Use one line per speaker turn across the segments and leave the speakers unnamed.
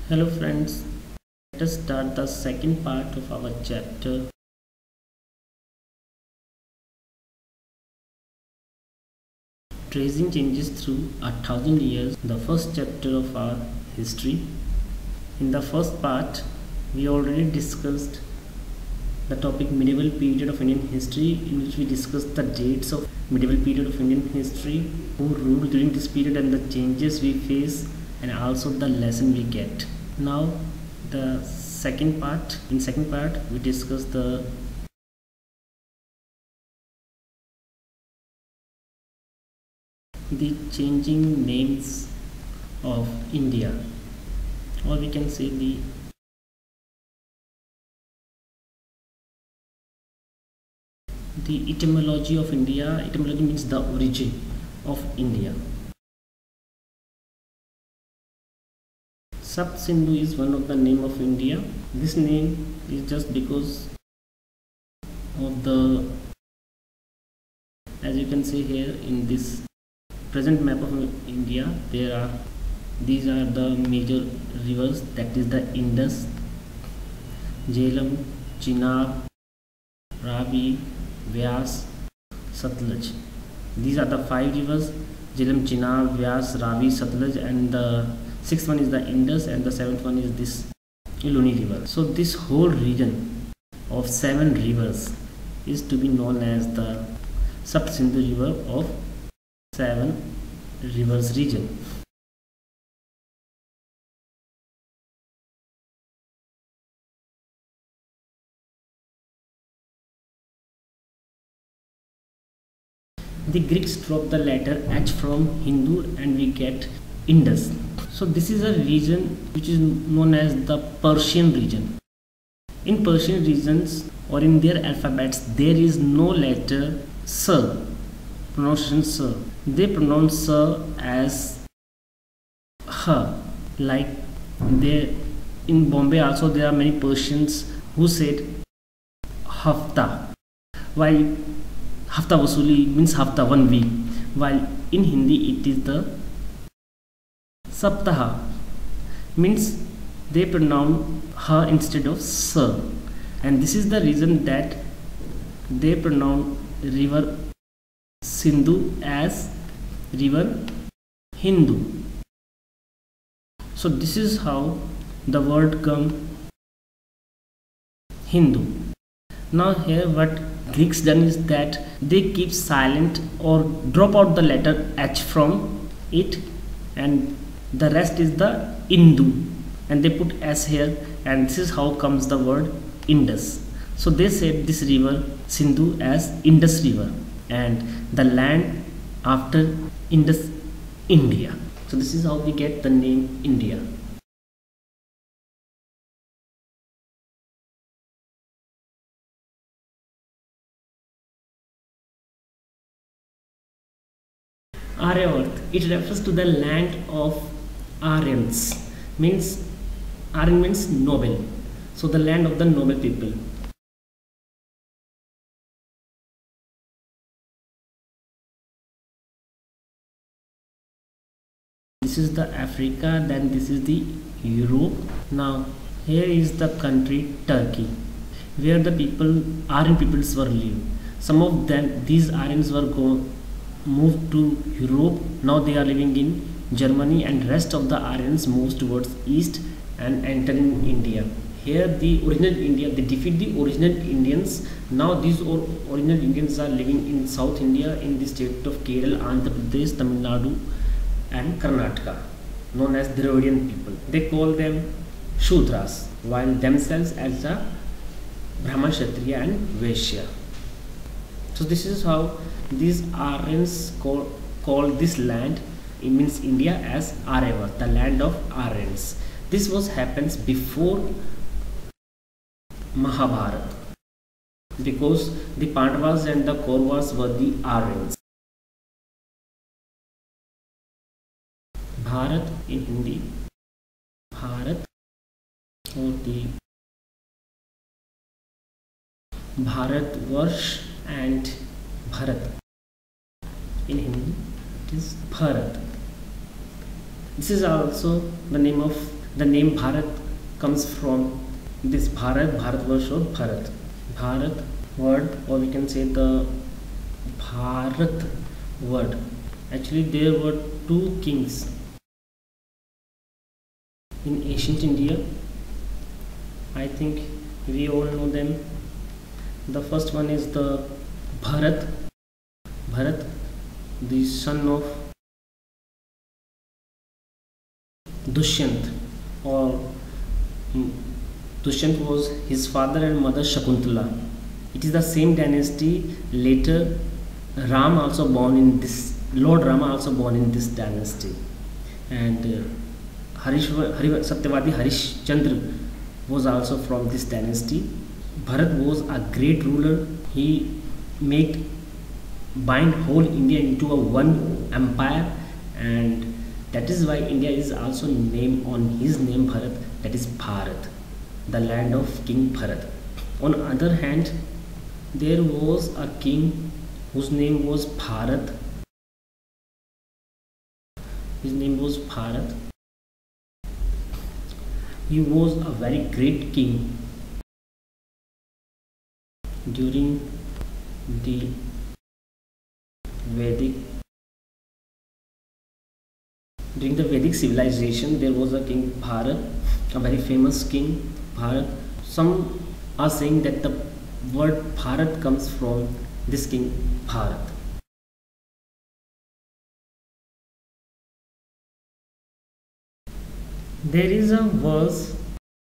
Hello friends, let us start the second part of our chapter Tracing Changes Through 1,000 Years, the first chapter of our history. In the first part, we already discussed the topic medieval period of Indian history, in which we discussed the dates of medieval period of Indian history, who ruled during this period and the changes we face and also the lesson we get. Now in second part we discuss the changing names of India, or we can say the etymology of India. Etymology means the origin of India. Sapt Sindhu is one of the name of India. This name is just because of the, as you can see here in this present map of India, these are the major rivers, that is the Indus, Jhelum, Chenab, Ravi, Vyas, Satluj. These are the 5 rivers: Jhelum, Chenab, Vyas, Ravi, Satluj, and the 6th one is the Indus, and the 7th one is this Luni river. So this whole region of 7 rivers is to be known as the Sapt Sindhu river of 7 rivers region. The Greeks dropped the letter H from Hindu and we get Indus. So this is a region which is known as the Persian region. In Persian regions or in their alphabets, there is no letter S, pronunciation S. They pronounce S as H. Like there in Bombay also there are many Persians who said Hafta, while Hafta Vasuli means Hafta, 1 week, while in Hindi it is the Saptaha, means they pronounce Ha instead of Sa, and this is the reason that they pronounce river Sindhu as river Hindu. So this is how the word come Hindu. Now here what Greeks done is that they keep silent or drop out the letter H from it, and the rest is the Indu, and they put S here, and this is how comes the word Indus. So they said this river Sindhu as Indus river, and the land after Indus, India. So this is how we get the name India. Aryavarth, it refers to the land of Aryans, means Aryan means noble, so the land of the noble people. This is the Africa, then this is the Europe. Now here is the country Turkey, where the Aryan peoples were living. Some of them, these Aryans were moved to Europe. Now they are living in Germany, and rest of the Aryans moves towards east and entering India. Here the original India, they defeat the original Indians. Now these original Indians are living in South India, in the state of Kerala, Andhra Pradesh, Tamil Nadu and Karnataka, known as Dravidian people. They call them Shudras, while themselves as the Brahman, Kshatriya and Vaishya. So this is how these Aryans call this land, it means India, as Aryavarth, the land of Aryans. This happens before Mahabharata, because the Pandavas and the Kauravas were the Aryans. Bharat in Hindi, Bharat, or the Bharatvarsh, and Bharat in Hindi it is Bharat. This is also the name of The name Bharat comes from this Bharat, Bharatvarsh or Bharat. Bharat word, or we can say the Bharat word. Actually, there were two kings in ancient India. I think we all know them. The first one is the Bharat. Bharat, the son of Dushyant, or Dushyant was his father and mother Shakuntala. It is the same dynasty. Later, Ram also born in this. Lord Rama also born in this dynasty, and Satyavadi Harishchandra was also from this dynasty. Bharat was a great ruler. He made bind whole India into a one empire, and that is why India is also named on his name Bharat. That is Bharat, the land of King Bharat. On the other hand, there was a king whose name was Bharat. His name was Bharat. He was a very great king during the Vedic civilization. There was a king Bharat, a very famous king Bharat. Some are saying that the word Bharat comes from this king Bharat. There is a verse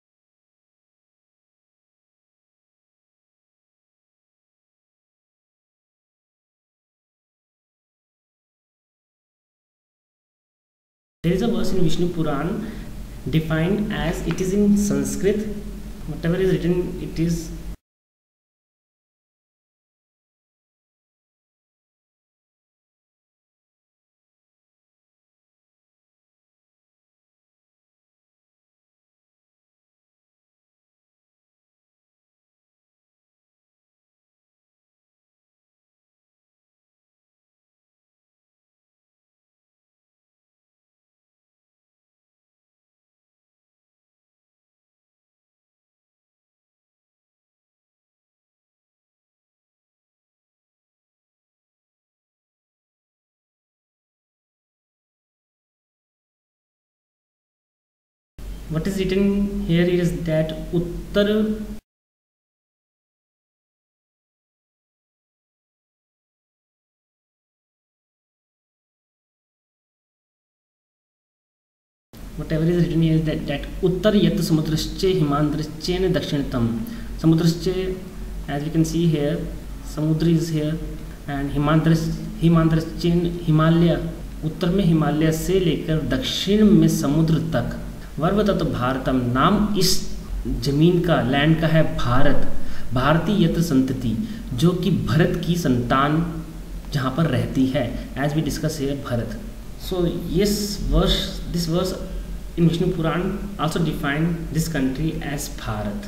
in Vishnu Puran defined as, it is in Sanskrit, whatever is written, it is what is written here is that Uttar whatever is written here is that Uttar Yat Samudrasche Himandraschen Dakshintam. Samudrasche, as we can see here, Samudra is here, and Himandraschen Himalaya, उत्तर में हिमालय से लेकर दक्षिण में समुद्र तक। वर्वतत भारतम, नाम इस जमीन का, लैंड का है भारत। भारतीय यत्र संतति, जो कि भरत की संतान जहाँ पर रहती है, as we discuss here Bharat. So this verse in Vishnu Puran also defined this country as Bharat.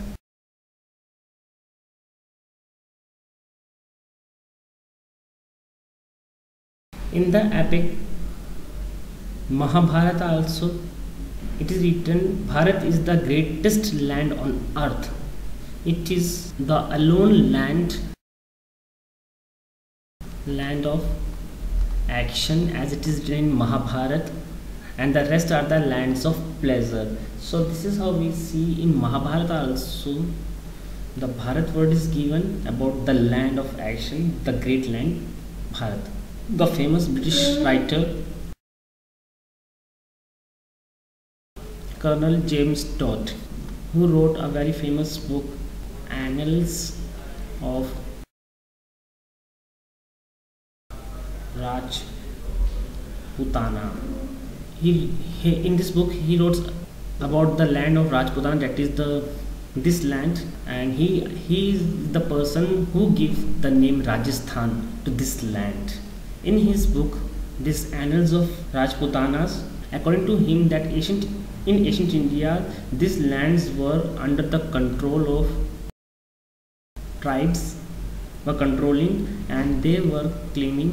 In the epic Mahabharata also it is written, Bharat is the greatest land on earth. It is the alone land of action, as it is written in Mahabharata, and the rest are the lands of pleasure. So this is how we see in Mahabharata also the Bharat word is given about the land of action, the great land Bharat. The famous British writer Colonel James Todd, who wrote a very famous book, Annals of Rajputana. In this book he wrote about the land of Rajputana, that is this land, and he is the person who gave the name Rajasthan to this land. In his book, this Annals of Rajputanas, according to him, that in ancient India, these lands were under the control of tribes, were controlling, and they were claiming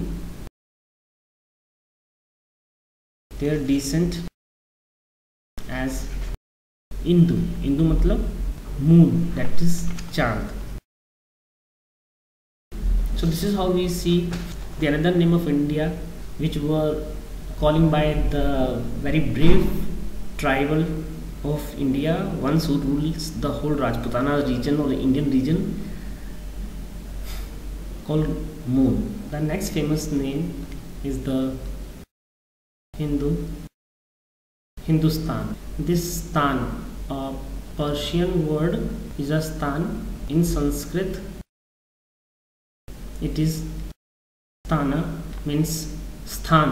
their descent as Indu, Indu मतलब moon, that is चांद. So this is how we see the another name of India, which were calling by the very brave tribal of India, ones who rules the whole Rajputana region or the Indian region, called Moon. The next famous name is the Hindustan. This stan, a Persian word, is a stan. In Sanskrit it is sthana, means sthan,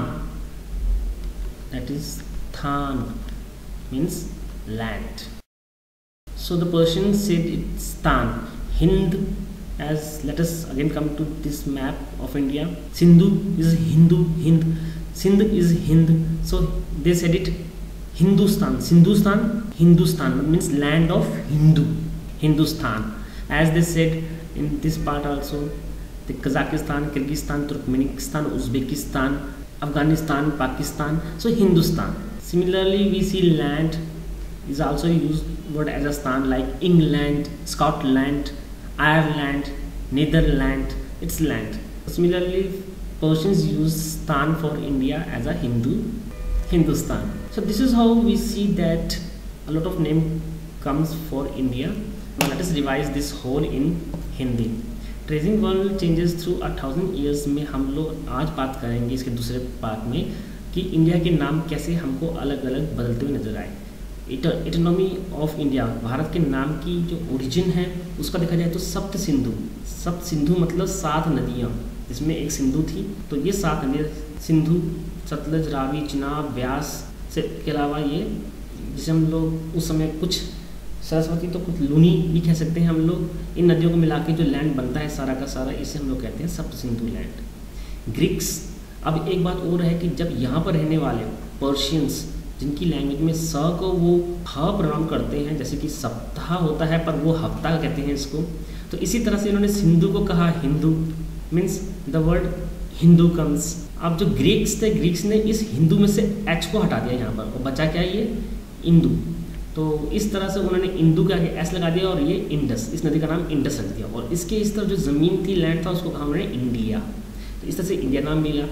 that is than means land. So the Persians said it's stan. Hind, as let us again come to this map of India, Sindhu is Hindu, Hind, Sindh is Hind, so they said it Hindustan. Hindustan means land of Hindu, Hindustan. As they said in this part also, the Kazakhstan, Kyrgyzstan, Turkmenistan, Uzbekistan, Afghanistan, Pakistan, so Hindustan. Similarly, we see land is also used word as a stan, like England, Scotland, Ireland, Netherlands, it's land. Similarly, Persians use stan for India as a Hindustan. So this is how we see that a lot of name comes for India. Now let us revise this whole in Hindi. Tracing world changes through 1000 years में हम लोग आज बात करेंगे इसके दूसरे part में कि इंडिया के नाम कैसे हमको अलग अलग बदलते हुए नजर आए. इकोनॉमी ऑफ इंडिया, भारत के नाम की जो ओरिजिन है उसका देखा जाए तो सप्त सिंधु मतलब 7 नदियाँ, जिसमें एक सिंधु थी. तो ये 7 नदियाँ सिंधु, सतलज, रावी, चिनाब, ब्यास से के अलावा ये जिसे हम लोग उस समय कुछ सरस्वती तो कुछ लूनी भी कह सकते हैं हम लोग, इन नदियों को मिला के जो लैंड बनता है सारा का सारा, इसे हम लोग कहते हैं सप्त सिंधु लैंड. ग्रीक्स, अब एक बात और है कि जब यहाँ पर रहने वाले पर्शियंस जिनकी लैंग्वेज में स को वो ह प्रोनाउंस करते हैं, जैसे कि सप्ताह होता है पर वो हफ्ता कहते हैं इसको, तो इसी तरह से इन्होंने सिंधु को कहा Hindu, means the word Hindu comes. अब जो ग्रीक्स थे, ग्रीक्स ने इस हिंदू में से एच को हटा दिया यहाँ पर और बचा क्या ये इंदू. तो इस तरह से उन्होंने इंदू के आगे एस लगा दिया और ये इंडस, इस नदी का नाम इंडस रख दिया. और इसके इस तरफ जो ज़मीन थी, लैंड था, उसको कहा उन्होंने इंडिया. तो इस तरह से इंडिया नाम मिला.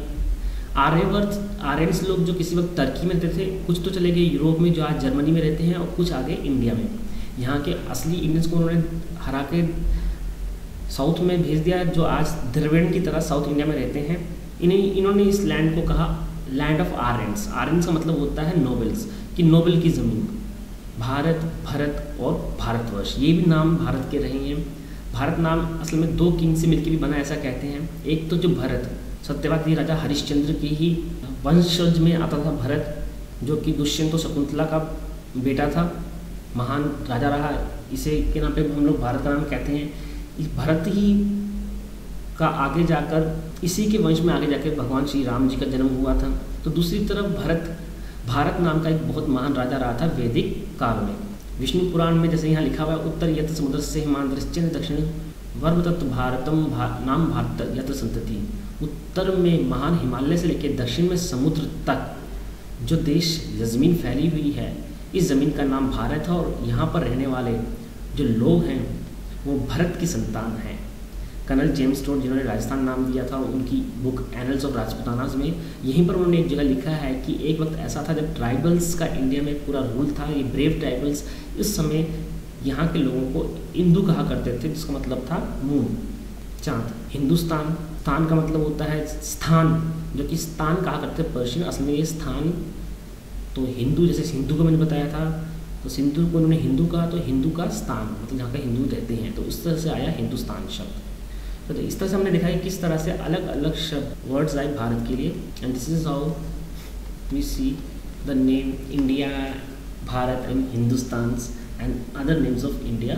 आर्यंस लोग जो किसी वक्त टर्की में रहते थे, कुछ तो चले गए यूरोप में जो आज जर्मनी में रहते हैं, और कुछ आ गए इंडिया में. यहाँ के असली इंडियंस को उन्होंने हरा के साउथ में भेज दिया, जो आज द्रविड़ की तरह साउथ इंडिया में रहते हैं. इन्होंने इस लैंड को कहा लैंड ऑफ आर्यंस. आर्यंस का मतलब होता है नोबल्स, कि नोबल की ज़मीन. भारत, भरत और भारतवर्ष, ये भी नाम भारत के रहे हैं. भारत नाम असल में 2 किंग से मिलकर भी बना, ऐसा कहते हैं. एक तो जो भरत, सत्यवादी राजा हरिश्चंद्र की ही वंशज में आता था भरत, जो कि दुष्यंत और शकुंतला का बेटा था, महान राजा रहा. इसे के नाम पे हम लोग भारत का नाम कहते हैं. इस भरत ही का आगे जाकर, इसी के वंश में आगे जाकर भगवान श्री राम जी का जन्म हुआ था. तो दूसरी तरफ भारत नाम का एक बहुत महान राजा रहा था वैदिक काल में. विष्णु पुराण में जैसे यहाँ लिखा हुआ है, उत्तर यत समुद्र से हिमांतरिश्चन दक्षिण वर्म तत्व भारतम नाम भारत यत संतति. उत्तर में महान हिमालय से लेकर दक्षिण में समुद्र तक जो देश ज़मीन फैली हुई है, इस ज़मीन का नाम भारत है. और यहाँ पर रहने वाले जो लोग हैं वो भरत की संतान हैं. कर्नल जेम्स टोड, जिन्होंने राजस्थान नाम दिया था, उनकी बुक एनल्स ऑफ राजपुतानाज में यहीं पर उन्होंने एक जगह लिखा है कि एक वक्त ऐसा था जब ट्राइबल्स का इंडिया में पूरा रूल था. ये ब्रेव ट्राइबल्स इस समय यहाँ के लोगों को इंदू कहा करते थे, जिसका मतलब था मून, चाँद. हिंदुस्तान, स्थान का मतलब होता है स्थान, जो कि स्थान कहा करते थे पर्शियन. असल में ये स्थान तो हिंदू, जैसे सिंधु को मैंने बताया था, तो सिंधु को उन्होंने हिंदू कहा, तो हिंदू का स्थान मतलब जहाँ का हिंदू रहते हैं, तो उस तरह से आया हिंदुस्तान शब्द. तो इस तरह से हमने देखा है किस तरह से अलग अलग शब्द वर्ड्स आए भारत के लिए. And this is how we see the name India, Bharat and Hindustan and other names of India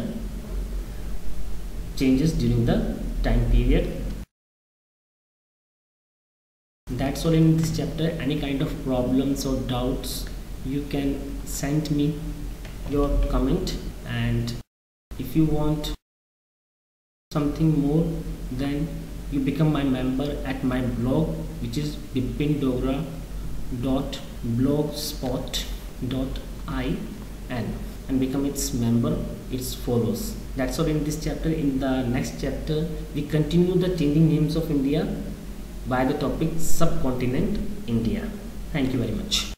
changes during the time period. That's all in this chapter. Any kind of problems or doubts, you can send me your comment, and if you want something more, then you become my member at my blog, which is bipindogra.blogspot.in. and become its member, its follows. That's all in this chapter. In the next chapter, we continue the changing names of India by the topic subcontinent India. Thank you very much.